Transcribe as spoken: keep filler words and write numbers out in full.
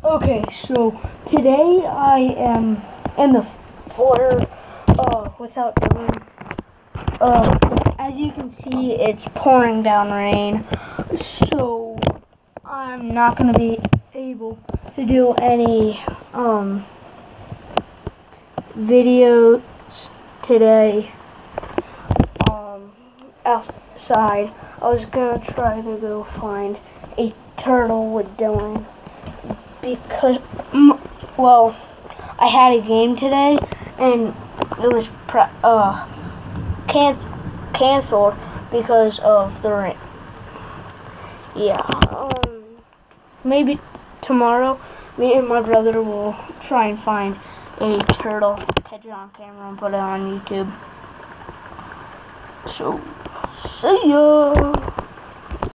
Okay, so today I am in the foyer uh, without doing. Uh, as you can see, it's pouring down rain, so I'm not going to be able to do any um, videos today um, outside. I was going to try to go find a turtle with Dylan. Because, well, I had a game today, and it was uh, can canceled because of the rain. Yeah, um, maybe tomorrow, me and my brother will try and find a turtle, catch it on camera, and put it on YouTube. So, see ya!